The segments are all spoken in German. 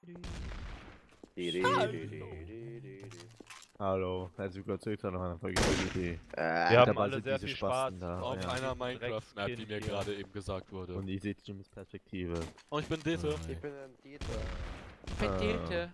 Hallo, herzlich willkommen zu noch einer Folge GT. Wir haben alle sehr viel Spaß auf ja. einer Minecraft-Map, die mir gerade eben gesagt wurde. Und ihr seht Jimmys Perspektive. Und ich bin Dete. Ich bin ein Dieter. Ich bin Dete.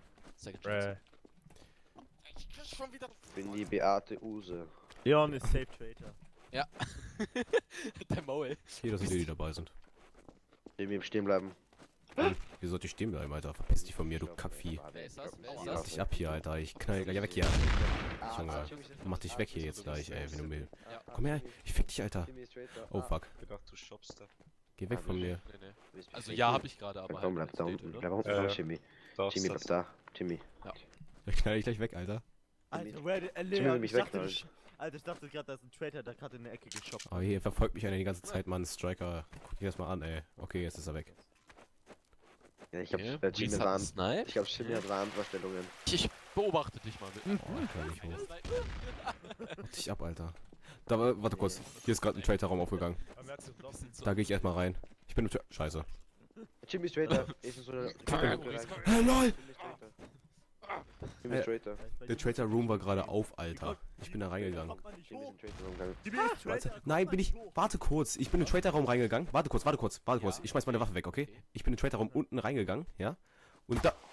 Ich bin die Beate Use. Leon ist Safe Traitor. Ja. Der Maul. Hier, dass die dabei sind. Jimmy stehen bleiben. Wie sollte ich stehen bleiben, Alter? Verpiss dich von mir, du Kackvieh. Wer ist das? Wer ist Lass das? dich ab hier, Alter. Ich knall dich gleich weg hier. Junge, mach dich weg hier jetzt gleich, ey, wenn du willst. Komm her, ich fick dich, Alter. Oh fuck. Ich gedacht, du shoppst da. Geh weg von mir. Nee. Also ja, hab ich gerade, aber Komm, bleib halt da als unten. Date, Bleib oder? unten, Jimmy. Jimmy, bleib da. Jimmy. Ich knall dich gleich weg, Alter. Alter, Jimmy will Leon, mich ich dachte, wegknallen. Alter, ich dachte gerade, da ist ein Traitor, der gerade in der Ecke geshoppt. Oh, hier verfolgt mich einer die ganze Zeit, Mann. Striker. Guck dir das mal an, ey. Okay, jetzt ist er weg. Ja, ich hab Okay, Jimmy Reese hat einen warnt. Snipe. Ich glaub, Jimmy hat Warnvorstellungen. Ich beobachte dich mal mit. Oh, Alter, nicht hoch. Mach dich ab, Alter. Da, warte kurz. Hier ist gerade ein Traitor-Raum aufgegangen. Da gehe ich erstmal rein. Ich bin Scheiße. Jimmy ist Traitor. Ich bin so eine... Hey, LOL! Jimmy ist Traitor. Der Traitor-Room war gerade auf, Alter. Ich bin da reingegangen. Jimmy ist in Traitor umgegangen. Warte, nein, bin ich. Warte kurz. Ich bin in den Traitor-Raum reingegangen. Warte kurz. Ich schmeiß meine Waffe weg, okay? Ich bin in den Traitor-Raum unten reingegangen, ja? Und da.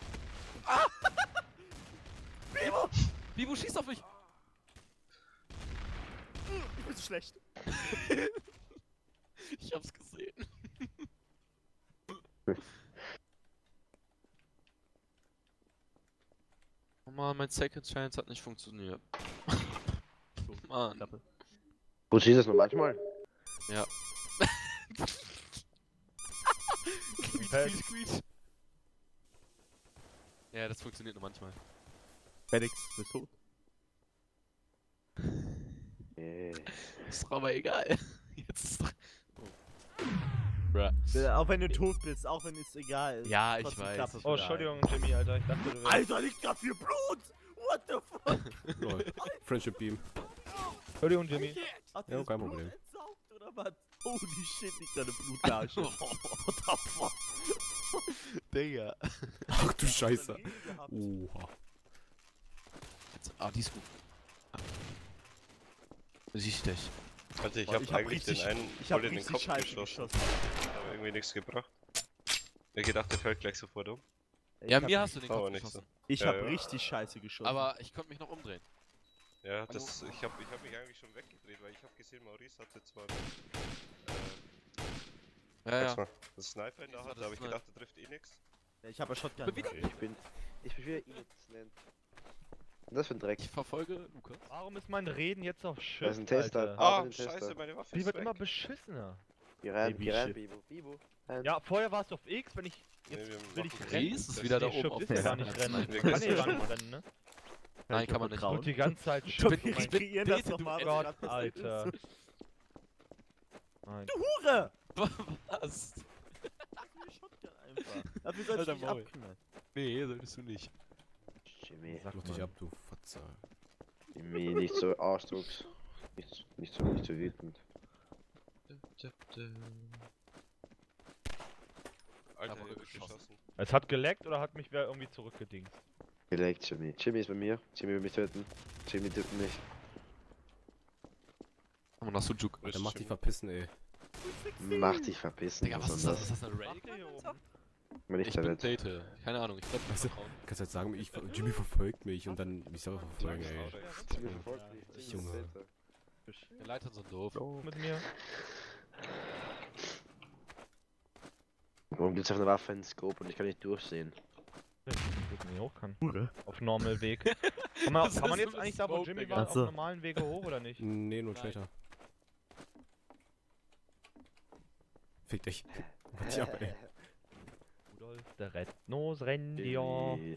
Bibo schießt auf mich! Ich bin so schlecht. Ich hab's gesehen. Oh man, mein Second Chance hat nicht funktioniert. Mann. Wo schießt das nur manchmal? Ja. Quietsch. Ja, das funktioniert nur manchmal. Felix, bist tot. Ist doch aber egal. Jetzt ist doch... Bruh. Auch wenn du tot bist, auch wenn es egal ist. Ja, ich trotzdem weiß. klappt es Oh, wieder. Entschuldigung, Jimmy, Alter. Ich dachte, du wärst... Alter, liegt grad viel Blut! What the fuck? Lol. Friendship Beam. Entschuldigung, Jimmy. Hat Ja, das kein Blut Problem. entsaugt, oder was? Holy shit, liegt da eine Blutlasche. What the fuck? Digga. Ach du Scheiße. Rede gehabt. Oha. Ah, die ist gut. Siehst du dich. Also ich Boah, hab ich hab eigentlich richtig- den einen Ich hab voll in den richtig Kopf scheiße geschossen. geschossen. Aber irgendwie nichts gebracht. Ich gedacht, der fällt gleich sofort um. Ich Ja, hab- mir hast du den Aber Kopf nicht geschossen. Ich Ja, hab ja. richtig scheiße geschossen. Aber ich konnte mich noch umdrehen. Ja, das, ich hab mich eigentlich schon weggedreht, weil ich hab gesehen, Maurice hatte zwar Ja, ja. das Sniper in der Das war Hand, das aber ich Snipe. gedacht, der trifft eh nix. Ja, ich hab ja Shotgun. Aber wieder- Ich bin wieder Inet. Was ist das für ein Dreck? Ich verfolge Lukas. Warum ist mein Reden jetzt auf Das ist Schiff, ein Tester. Alter? Ah, Ah, den Tester. scheiße, meine Waffe Die ist wird weg. immer beschissener. Geh rein, Baby geh rein, Shit. Bibo. Bibo. Rein. Ja, vorher warst du auf X, wenn ich... Nee, Jetzt wir will ich machen rennen. Ries ist wieder da Nee, oben Schiff auf ist ja der gar nicht rennen. Wir Kann können ja gar nicht rennen, ne? Nein, kann man nicht. Trauen. Und die ganze Zeit Doch, Schiff. wir mein kreieren das Dete, du nochmal. Gott, was grad Alter. passiert ist. Nein. Hure! Was? Shotgun einfach. Dafür soll ich Alter, dich Maul. abknallen. Nee, solltest du nicht. Jimmy. Sag dich ab, du Fotze. Jimmy, nicht so ausdrucks. Nicht so wütend. Alter, Aber der wird geschossen. geschossen. Es hat geleckt oder hat mich wer irgendwie zurückgedingst? Gelegt, Jimmy. Jimmy ist bei mir. Jimmy will mich töten. Jimmy tötet mich. Und nach Sujuk. Alter, mach dich verpissen, ey. Mach dich verpissen. Digga, was ist das? Ist das eine Railgun, Alter? Wenn ich Ich da bin nicht. Date. Keine Ahnung, ich bleib nicht Weißt du, vertrauen. kannst halt sagen, Jimmy verfolgt mich und dann mich selber verfolgen, ey. Jimmy verfolgt mich. Jimmy ist Junge. Täter. Die Leitern sind doof. Mit mir? Warum gibt's auf eine Waffe einen Scope und ich kann nicht durchsehen? Ich weiß nicht hoch kann. Hure. Auf Normal Weg. Kann man, Das kann man ist jetzt so eigentlich da, wo Smoke, Jimmy Digga. war, auf Achso. normalen Wege hoch oder nicht? Nee, nur ein Nein. Traitor. Fick dich. Mach dich ab, ey. Rudolf, der Red-Nose Reindeer. Jimmy.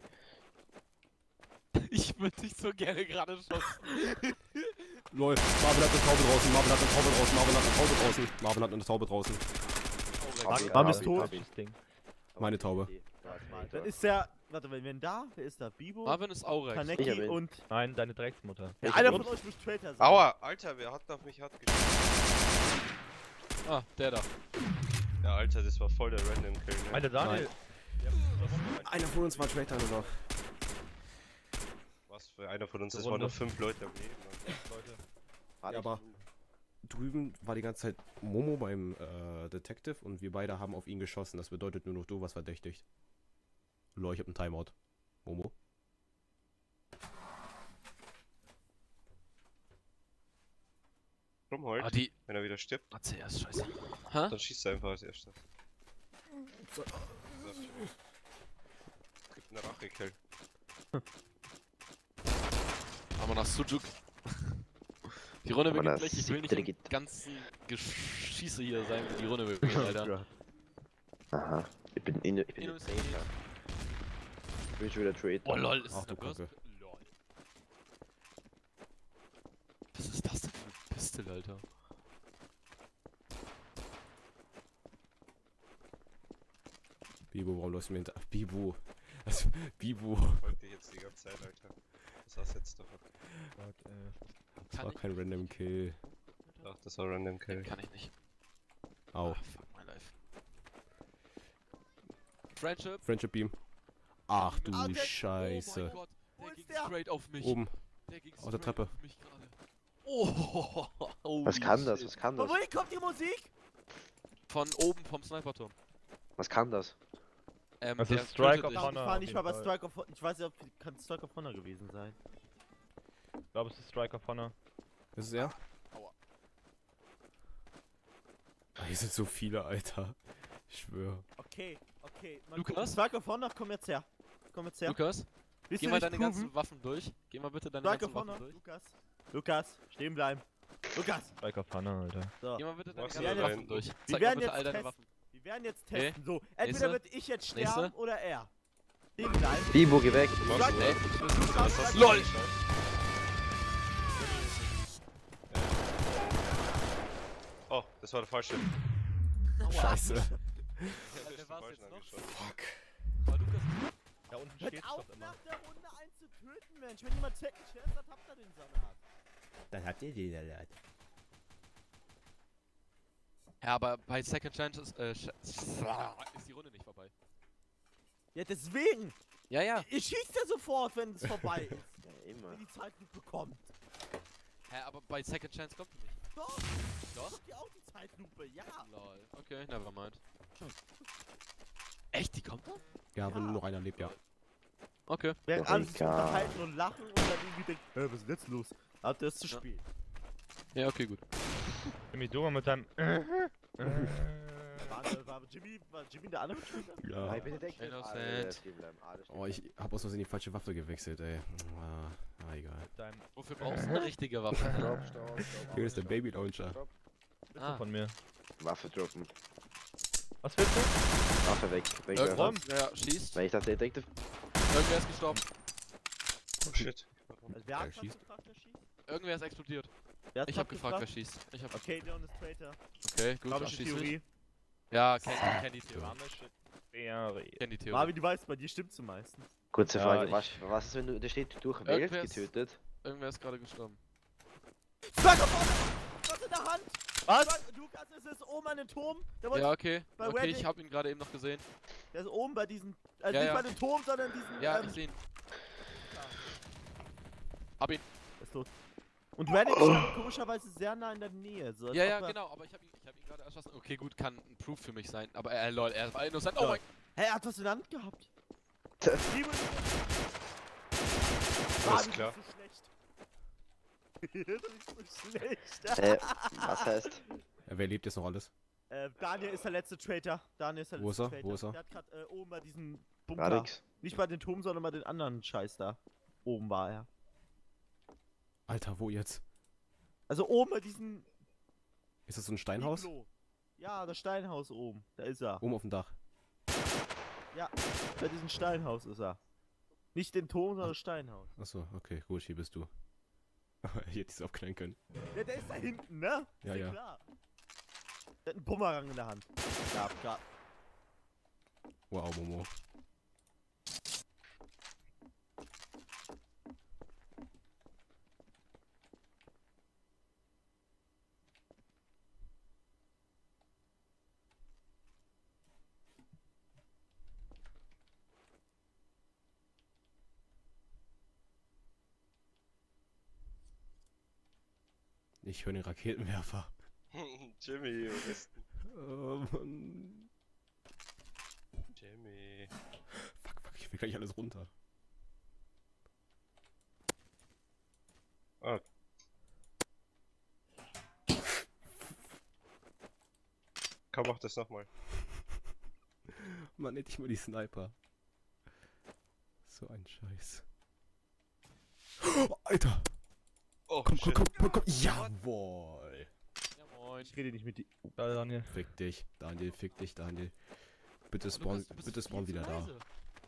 Ich würde dich so gerne gerade schossen. Lol, Marvin hat eine Taube draußen, Marvin hat eine Taube draußen, Marvin hat eine Taube draußen, Marvin hat eine Taube draußen. Marvin ist tot. Das Ding. Meine Taube. Dann ist der. Warte, wenn da? Wer ist da? Bibo? Marvin ist Aurex. Ich hab Kaneki ihn. und. Nein, deine Drecksmutter. Ja, einer von euch muss Traitor sein. Aua, Alter, wer hat auf mich hart geschossen? Ah, der da. Ja, Alter, das war voll der Random Kill. Ne? Alter Daniel. Einer von uns war Traitor nur noch. Was für einer von uns? Die Es waren Runde. noch 5 Leute am Leben. Mann. Leute. Alex, Ja, aber drüben war die ganze Zeit Momo beim Detective und wir beide haben auf ihn geschossen. Das bedeutet nur noch du was verdächtigt. Lol, ich hab einen Timeout. Momo. Rumholt, Ah, die. wenn er wieder stirbt, ACS, scheiße. Hä? dann schießt er einfach als erstes. Gibt einen Rachekill. Aber nach Sujuk. Die Runde Aber beginnt das gleich. Ich will nicht siebte im ganzen Geschieße hier sein, wie die Runde beginnt, Alter. aha. Ich bin der Innocent. Traitor. Ich bin schon wieder Traitor. Oh lol, ist Ach, das du eine Burst? Kacke. Lol. Was ist das denn für eine Pistole, Alter? Bibo, warum läufst du mir hinter... Ach, Bibo. Also, Bibo. Folgt dir jetzt die ganze Zeit, Alter. Was hast du jetzt davon? Gott, Das Kann war ich kein nicht. Random Kill. Ach, das war Random Kill. Kann ich nicht. Au. Ah, fuck my life. Friendship. Friendship Beam. Ach du Ah, der- Oh mein Scheiße. Gott, Wo der ist ging der? straight auf mich. Oben. Der ging Auf der straight Treppe. auf mich gerade. Oh, Was kann holy das? shit. Was kann Von das? wohin kommt die Musik? Von oben, vom Sniperturm. Was kann das? Das der ist Strike tötet of dich. Ich Honor. war auf nicht jeden mal bei Fall. Strike of Honor. Ich weiß nicht, kann Strike of Honor gewesen sein. Ich glaube, es ist Strike of Honor. Ist es er? Aua. Ah, hier sind so viele, Alter. Ich schwöre. Okay, okay. Mal Lukas? gucken. Strike of Honor, komm jetzt her. Komm jetzt her. Lukas, Willst geh du mal nicht deine proven? ganzen Waffen durch. Geh mal bitte deine Strike ganzen of Honor. Waffen durch. Lukas. Lukas, stehen bleiben. Lukas. Strike of Honor, Alter. So. Geh mal bitte deine Was ganzen denn? Waffen durch. Wir Zeig mal werden bitte jetzt all deine testen. Waffen. Wir werden jetzt Okay. testen. So, entweder Nächste. wird ich jetzt Nächste. sterben oder er. Stehen bleiben. Bibo, geh weg! Strike- Ey, Lukas, LOL! Oh, das war der falsche. Scheiße. Ja, wer den war's falschen jetzt noch? angeschossen. War Lukas? Da unten Hört steht's auf, doch immer. nach der Runde einen zu töten, Mensch. Wenn jemand Second Chance hat, habt ihr den Salat. Dann habt ihr den Salat. Ja, aber bei Second Chance ist die Runde nicht vorbei. Ja, deswegen. Ja, ja. Ihr schießt ja sofort, wenn es vorbei ist. Ja, immer. Wenn die Zeit nicht bekommt. Hä, aber bei Second Chance kommt die nicht. Doch. Doch? Habt ihr auch die Zeitlupe? Ja. Lol. Okay, nevermind. Echt, die kommt noch? Ja, wenn nur noch einer lebt, ja. Okay. Während Doch, alle sich egal. unterhalten und lachen und dann irgendwie denken, was ist denn jetzt los? Habt ihr es zu Ja. spielen? Ja, okay, gut. Jimmy, du mal mit deinem. War Jimmy der andere Spieler? Ja. Nein, bitte Deck. Innocent. Alle stehen bleiben. Alle stehen Oh, ich hab aus Versehen die falsche Waffe gewechselt, ey. Egal. mit deinem. Wofür brauchst du eine richtige Waffe? Stopp, stopp, stopp. Hier ist der Baby Launcher. Stopp. Ah, Von mir. Waffe droppen. Was willst du? Waffe weg. irgendwann, wer schießt? Weil ich dachte, Detective. Irgendwer ist gestorben. Oh shit. Also wer hat schießt. grad gefragt, wer schießt? Irgendwer ist explodiert. Wer hat Ich grad hab gefragt, wer schießt. Ich hab. Okay, Leon ist Traitor. Okay, gut, Glaube ach, ich, schieß die mich. Theorie. Ja, kenn die Theorie. Theorie. Kenn die Theorie. Marvin, du weißt, bei dir stimmt's am meisten. Kurze Ja, Frage, ich- was ist, wenn du, da steht durch Welt Irgendwer ist- getötet? Irgendwer ist gerade gestorben. Strike of Honor! Was in der Hand? Was? Lukas, es ist oben an den Turm. Der, wollte- Ja, okay. bei Okay, Reddit- ich hab ihn gerade eben noch gesehen. der ist oben bei diesen. Also Ja, nicht ja. bei dem Turm, sondern diesen. Ja, ich seh ihn. Hab ihn. Der ist tot. Und Reddit stand komischerweise sehr nah in der Nähe. So, als Ja, ob ja, er- genau, aber ich hab ihn gerade erschossen. Okay, gut, kann ein Proof für mich sein. Aber lol, er war innocent. Ja. Oh mein. Hä, er hat was in der Hand gehabt. Tja. Liebe- Alles Marvin, klar. Das ist schlecht. Das ist so schlecht. Was heißt? Wer lebt jetzt noch alles? Daniel ist der letzte Traitor. Daniel ist der Wo ist letzte er? Traitor. Wo ist er? Der hat gerade oben bei diesem Bunker. Radix. Nicht bei den Turm, sondern bei den anderen Scheiß da. Oben war er. Alter, wo jetzt? Also oben bei diesem Ist das so ein Steinhaus? Iglo. Ja, das Steinhaus oben. Da ist er. Oben auf dem Dach. Ja, bei diesem Steinhaus ist er. Nicht den Turm, sondern das Steinhaus. Achso, okay, gut, hier bist du. Ich hätte es aufknallen können. Ja, der ist da hinten, ne? Ja, Ist ja. Klar. Der hat einen Bumerang in der Hand. Ja, klar. Wow, Momo. Ich höre den Raketenwerfer. Jimmy, wo bist du? Mann. Jimmy. Fuck, ich will gleich alles runter. Ah. Komm, mach das nochmal. Mann, hätte ich mal die Sniper. So ein Scheiß. Oh, Alter! Oh, Komm. Ja, Jawohl! moin. Ich rede nicht mit dir. Da, Daniel. Fick dich, Daniel. Bitte Du spawn bist spawn viel wieder zu da. leise.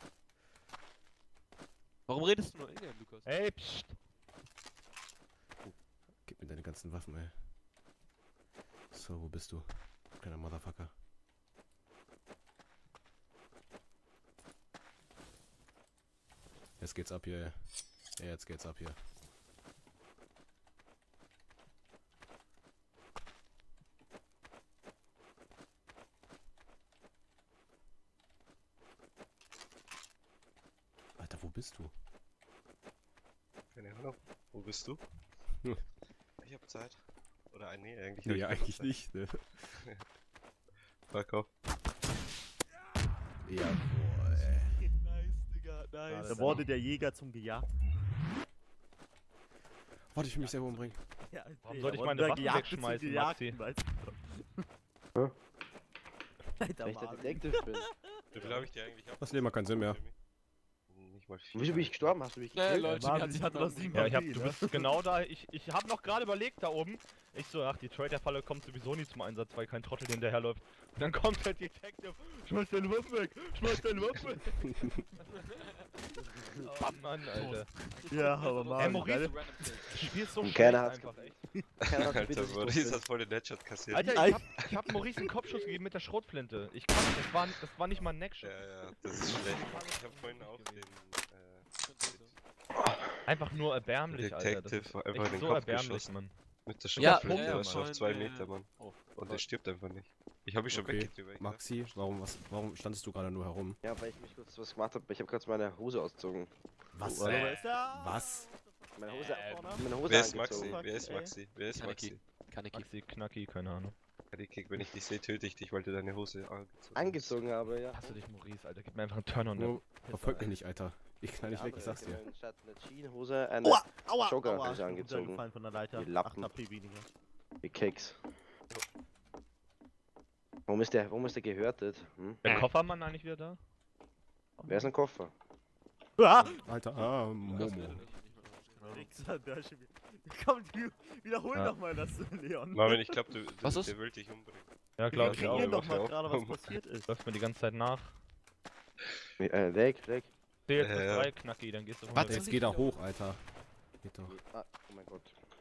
Warum redest du nur in game, Lukas? Ey, pst. Gib mir deine ganzen Waffen, ey. So, wo bist du? Kleiner Motherfucker. Jetzt geht's ab hier, ey. Ja, jetzt geht's ab hier. Alter, wo bist du? Keine Ahnung. Wo bist du? Hm. Ich hab Zeit. Oder nee, eigentlich Nee, hab ich eigentlich keine nicht, ne? Zeit. Fuck off. Jawohl. Nice, Digga, nice. Da wurde der Jäger zum Gejagten. Warte, ich will mich selber umbringen. Ja, Warum der soll ich wurde meine der Waffen Gejagte zum wegschmeißen, Gejagten, Maxi? weißt du? Hä? Alter, Weil ich der Mann. Detective bin. Wie viel hab ich dir eigentlich ab? Das Leben hat keinen Sinn mehr. Nicht mal 4. Wieso bin ich gestorben? Hast du mich Ja, gekillt? Leute, Marvin, die hat sich ich hatte niemand noch 7 umgebracht. Ja, Okay, du ne? bist genau da. Ich hab noch gerade überlegt da oben. Ich so, ach, die Trader-Falle kommt sowieso nie zum Einsatz, weil kein Trottel hinterherläuft. Und dann kommt halt Detective. Schmeiß deine Waffe weg! Schmeiß deine Waffe weg! Oh Mann, Alter. Ja, aber Ey, Marvin, Maurice, geile- du spielst so Und schlecht keiner hat's einfach, echt. Keiner hat gebetet, Alter, dass ich Maurice tot hat voll den Headshot kassiert. Alter, ich hab Maurice einen Kopfschuss gegeben mit der Schrotflinte. Ich kann, das war nicht mal ein Neckschuss. Ja, das ist schlecht. Ich hab vorhin auch den Einfach nur erbärmlich, Alter. Das Detective ist einfach echt in den so Kopf erbärmlich, geschossen. Mann. Mit der Ja, Schrotflinte, ja, das auf 2 voll, Meter, Mann. Oh, Und der stirbt einfach nicht. Ich hab mich schon Okay, weggedreht. Maxi, warum standest du gerade nur herum? Ja, weil ich mich kurz was gemacht habe. Ich habe kurz meine Hose ausgezogen. Was? Wo ist der? Was? Meine Hose, vorne. meine Hose Wer ist Maxi? angezogen. Wer ist Ey. Maxi? Wer ist Kaneki. Maxi? Kaneki. Maxi, Knacki, keine Ahnung. Kick, wenn ich dich sehe, töte ich dich, weil du deine Hose angezogen hast. Angezogen habe, ja. Hasse dich, Maurice, Alter. Gib mir einfach einen Turn on. Nur, verfolg mich nicht, Alter. Ich knall dich weg, ich sag's dir. Statt eine Jeanshose, eine Aua, aua, Jogger aua. ist angezogen. Gefallen von der Leiter. Die Lappen. 8 HP weniger. Die Keks. Warum ist der gehörtet? Hm? Der Koffermann eigentlich wieder da? Wer ist ein Koffer? Ah! Alter, Das Momo. wird nicht mehr Wichser, der ist schon wieder. Komm, wiederhol Ja. doch mal das, Leon. Marvin, ich glaube, Was ist? der will dich umbringen. Ja, Wir glaub ich auch. kreieren doch Mach mal auf. gerade, was passiert ist. Läuft mir die ganze Zeit nach. Leg. Seh jetzt bis Ja. 3, Knacki, dann gehst du Warte, weg. Jetzt geht er hoch, Alter. Geht doch. Ah, oh mein Gott.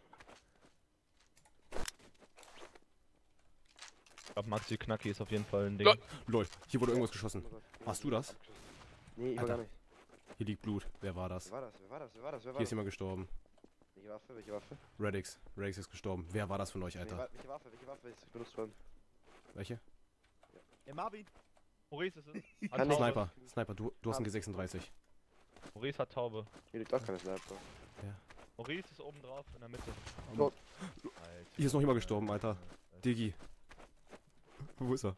Ich glaub, Maxi Knacki ist auf jeden Fall ein Ding. Lol. Lol, hier wurde irgendwas geschossen. Oh mein Gott. Warst du das? Nee, ich war Alter. gar nicht. Hier liegt Blut. Wer war das? Wer war das? Hier ist jemand gestorben. Welche Waffe? Radix ist gestorben. Wer war das von euch, Alter? Welche Waffe ist benutzt worden? Welche? Ey, Marvin. Maurice ist es. Kann Hat nicht. Taube. Sniper, du hast einen G36. Maurice hat Taube. Hier liegt auch keine Sniper. Maurice ist oben drauf in der Mitte. Tot. Alter. Hier ist noch jemand gestorben, Alter. Digi. Wo ist er?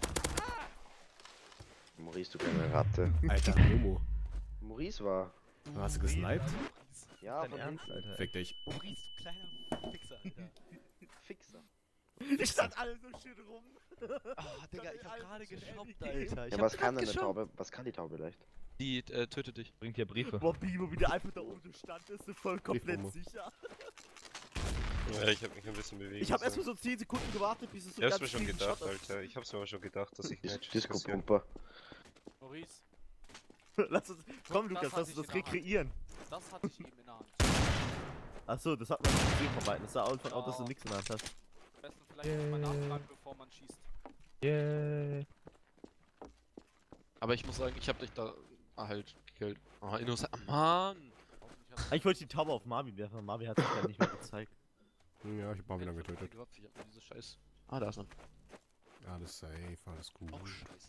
Maurice, du kleine Ratte. Alter, Momo. Maurice war. Hast du gesniped? Ja, Dein von Ernst, hinten. Alter. Fick dich. Maurice, du kleiner Fixer, Alter. Fixer. Ich stand alle so schön rum. Ah, Digga, ich hab Alles gerade schön geschoppt, ehrlich Alter. Ich Ja, hab was kann grad denn eine geschoppt. Taube? Was kann die Taube leicht? Die tötet dich. Bringt dir Briefe. Boah, Bimo, wie der einfach da oben so stand, ist so voll komplett Momo. sicher. Ja, ich hab mich ein bisschen bewegt. Ich hab erstmal so 10 Sekunden gewartet, bis es so Ich hab's ganz mir schon fiesen gedacht, Shot Alter. Ich hab's mir aber schon gedacht, dass ich nicht Disco-Pumper. Maurice, Lass uns. Komm, Das Lukas, hatte lass uns ich das in der Hand. rekreieren. das hatte ich eben in der Hand. Achso, das hat man nicht gesehen von Weitem. Das sah einfach aus, dass du Ja. nichts in der Hand hast. Am besten vielleicht erstmal nachfragen, bevor man schießt. Yeah. Aber ich muss sagen, ich hab dich da halt gekillt. Ah, Innocent. Mann! Hoffentlich hast du Eigentlich wollte ich die Taube auf Marvin werfen, aber Marvin hat sich dann nicht mehr gezeigt. Ja, ich hab mal wieder keine getötet. vernünftige Waffe. Ich hab nur diese Scheiß. Ah, da ist er. Alles safe, alles gut. Oh, scheiße.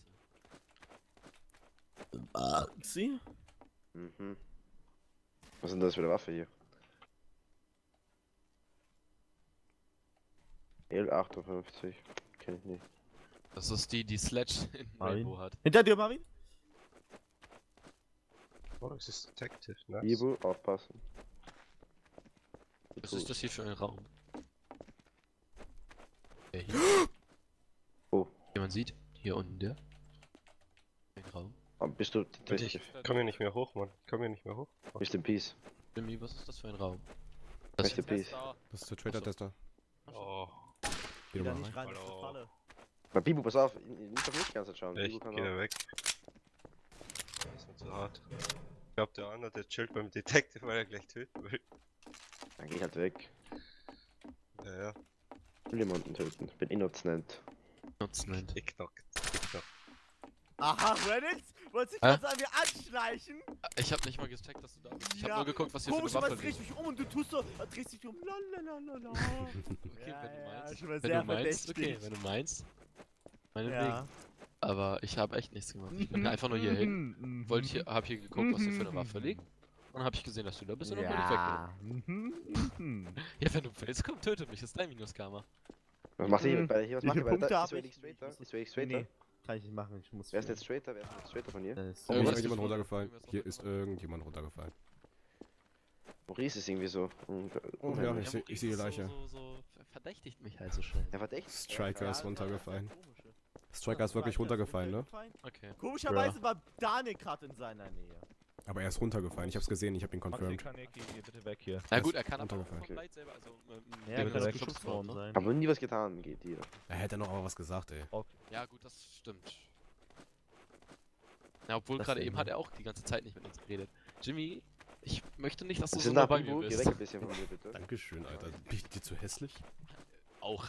Sie? Mhm. Was ist denn das für eine Waffe hier? L58. Kenn ich nicht. Das ist die, die Sledge in Marvin? Rainbow hat. Hinter dir, Marvin? Oh, es ist Detective, nice. Ibu, aufpassen. Was ist das hier für ein Raum? Der hier. Oh. Wie man sieht, hier unten der. Ein Raum. Bist du Ich Detective? komm hier nicht mehr hoch, Mann. Ich komm hier nicht mehr hoch. Rest in Peace. Jimmy, was ist das für ein Raum? Rest in Peace. Das ist der Trader-Tester. Oh, Geh Geh doch da mal nicht rein. rein, das ist eine Hallo. Falle. Bei Bibu, pass auf, nicht auf mich die ganze Zeit schauen. echt, Bibu kann geh da auch. weg. Das ist mir zu hart. Ich glaub, der andere, der chillt beim Detective, weil er gleich töten will. Dann geh halt weg. Ja, ja. Ich will jemanden töten. Bin innocent. Nutzen. Geknackt. Aha, Reddit? Wolltest du Hä? gerade sagen, wir anschleichen? Ich hab nicht mal gecheckt, dass du da bist. Ich hab Ja. nur geguckt, was hier für Komisch, eine aber Waffe drehst liegt. mich um und du tust so, drehst dich um. Lalalala. Okay, Ja, wenn du ja, meinst. schon mal Wenn sehr du meinst, okay, verdächtig. wenn du meinst. Meinetwegen. Ja. Aber ich habe echt nichts gemacht. Ich bin einfach nur hier hin, wollte hier, hab hier geguckt, was hier für eine Waffe liegt. Und dann hab ich gesehen, dass du da bist und dann bin ich weggegangen. Ja, wenn du willst, komm, töte mich, ist dein Minus-Karma. Was macht ihr Mhm. bei was Wie macht ihr viele bei Punkte der? hab Ist Wenig ich? straighter? Ich muss- Ist Wenig straighter? Nee, kann ich nicht machen, ich muss. Wer ist jetzt straighter? Wer ist jetzt straighter von hier? Das Hier ist ist Irgendwas irgendjemand gefunden? runtergefallen. Irgendwas Hier ist runtergefallen? irgendjemand runtergefallen. Maurice ist irgendwie so. Oh ja, Ja, ich sehe Maurice die ist Leiche. So verdächtigt mich halt so schnell. Der war echt. Striker ist Ja, runtergefallen. das war das Komische. Striker ist wirklich runtergefallen, ne? Okay. Komischerweise war Daniel gerade in seiner Nähe. Aber er ist runtergefallen. Ich hab's gesehen, ich hab ihn Maxi confirmed. Kaneki, geh bitte weg hier. Na gut, er kann aber auch runtergefallen. vom Light selber, also Ja, wegen kann des auch Schutzwort, geschubst worden ne? sein. Aber nie was getan, geht dir. Er hätte noch aber was gesagt, ey. Ja gut, das stimmt. Ja, obwohl Das gerade denn, eben ne? hat er auch die ganze Zeit nicht mit uns geredet. Jimmy, ich möchte nicht, dass du Was so ist nah da, bei Bibu? mir Geh bist. weg ein bisschen von mir, bitte. Dankeschön, Alter. Bin ich dir zu hässlich? Auch.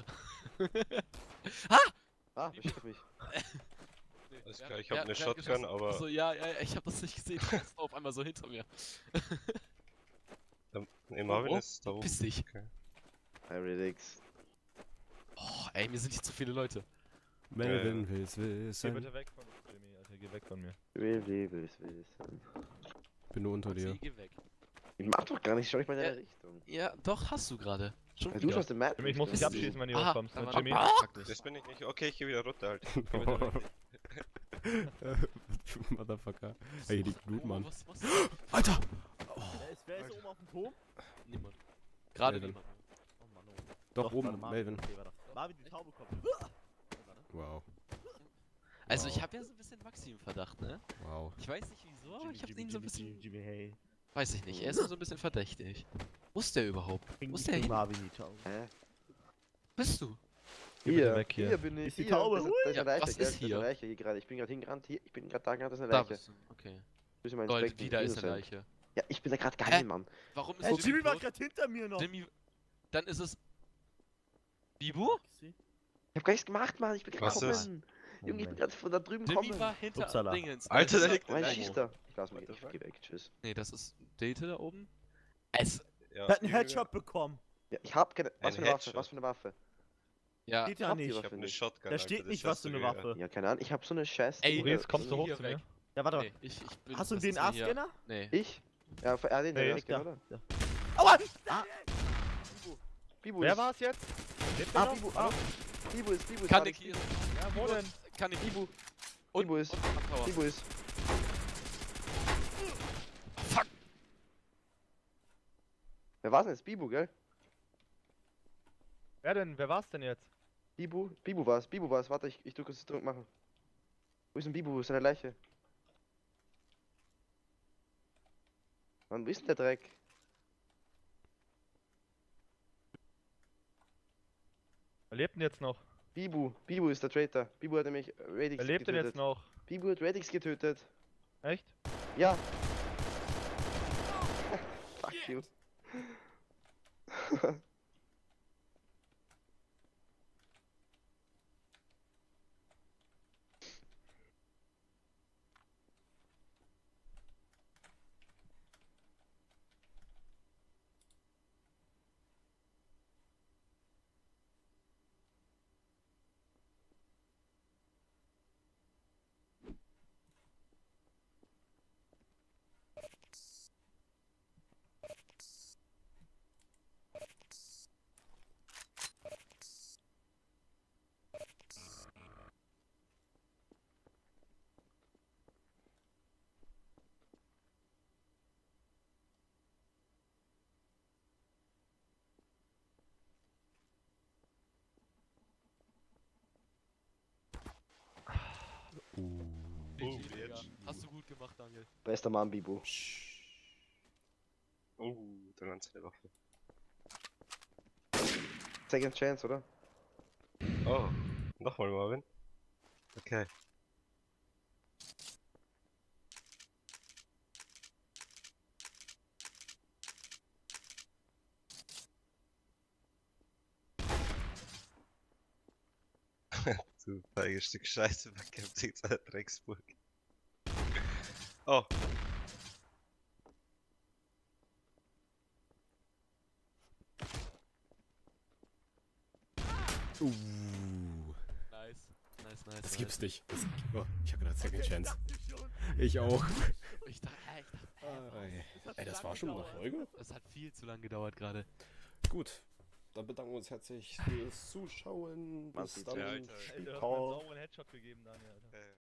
Ah, beschütze mich. Alles klar, ich hab eine Shotgun, aber- So, ja, ich hab das nicht gesehen. Du warst auf einmal so hinter mir. Ne, Marvin Oh, ist da oben. Piss dich. Okay. Hi, Relix. Oh, ey, mir sind hier zu viele Leute. Melvin will's Geh wissen. bitte weg von Jimmy, Alter, geh weg von mir. Will's wissen. Bin nur unter dir. Maxi, geh weg. Ich mach doch gar nicht, schau nicht mal in deine Ja. Richtung. Ja, doch, hast du gerade. Schon Weil du wieder. schaust den Map. Jimmy, ich muss dich abschießen, wenn du Aha, kommst, da ne, war Jimmy? Das bin ich nicht. Okay, ich geh wieder runter halt. Motherfucker. Ey, hier liegt Blut, Mann. Was? Alter! Wer ist oben auf dem Turm? Niemand. Gerade Melvin. niemand. Oh Mann, oh. Doch, warte, oben, Marvin. Melvin. Okay, warte. Marvin, die Taube kommt. Wow. Also Wow. ich habe ja so ein bisschen Maxi im Verdacht, ne? Wow. Ich weiß nicht wieso, aber ich habe ihn so ein bisschen... Jimmy, hey. Weiß ich nicht, er ist so ein bisschen verdächtig. Wo ist der überhaupt? Wo ist der Bring hin? Marvin die Taube. Hä? Bist du? Geh bitte Hier, weg hier. hier bin ich. Ist die hier. Taube? Das ist Ja, eine Leiche, was gell? ist Das ist hier? eine Leiche hier gerade. Ich bin gerade hingerannt. Hier, ich bin gerade da gerannt, das ist eine Da Leiche. bist du. Okay. Du mein Gold, Inspekten, wieder ist eine Innocent. Leiche. Ja, ich bin da gerade geheim, Mann. Warum ist Ey, Jimmy war tot? gerade hinter mir noch. Jimmy... Dann ist es... Bibu? Ich hab gar nichts gemacht, Mann. Ich bin Was gerade ist? gekommen. Junge, ich bin Moment. gerade von da drüben Jimmy gekommen. war hinter Upsala. Dingens. Alter, da liegt Mein Nein. Schießer. Ich lass mich. What the Ich fuck? geh weg. Tschüss. Nee, das ist Date da oben. Es... Ja, Er hat einen Headshot bekommen. Ja, ich hab keine. Was Ein für eine Waffe? Headshot. Was für eine Waffe? Ja, Steht Ich da hab die nicht. Ich Waffe hab eine nicht. Shotgun. Da Alter, steht das nicht, hast was für du eine gehört. Waffe. Ja, keine Ahnung. Ich hab so eine Scheiß. Ey, Maurice, kommst du hier hoch zu weg. mir? Ja, warte mal. Nee, ich bin... Hast du das den ist mir hier- A-Scanner? Nee. Ich? Ja, den Nee, hast da. oder? Ja. Aua! Bibu Wer ist. war's jetzt? Lebt der Ah, noch? Bibu, Hallo? Bibu ist. Kann warte, ich hier... Ja, wo denn? Kann ich... Bibu. Und, Bibu ist. und am Tower. Bibu ist. Fuck! Wer war's denn jetzt? Bibu, gell? Wer denn? Wer war's denn jetzt? Bibu war's. Warte, ich drücke das Druck machen. Wo ist denn Bibu? Wo ist seine Leiche? Mann, wo ist denn der Dreck? Wer lebt denn jetzt noch? Bibu ist der Traitor. Bibu hat nämlich Radix Wer lebt denn getötet. jetzt noch? Bibu hat Radix getötet. Echt? Ja. Fuck you. gut gemacht, Daniel. Bester Mann, Bibu. Oh, da ganz eine Waffe. Second Chance, oder? Oh, nochmal Marvin. Okay. Du feiges Stück Scheiße, verkämpft sich seine Drecksburg. Oh, Nice. Nice. Das gibt's nicht. Oh, ich hab gedacht, Second Chance. Ich auch. Ich dachte, Ey, das war schon eine Folge? das hat viel zu lange gedauert gerade. Gut. Dann bedanken wir uns herzlich fürs Zuschauen. Mach's Bis gut, dann. Alter. Ey, du hast mir einen Ciao. sauberen Headshot gegeben, Daniel, Alter.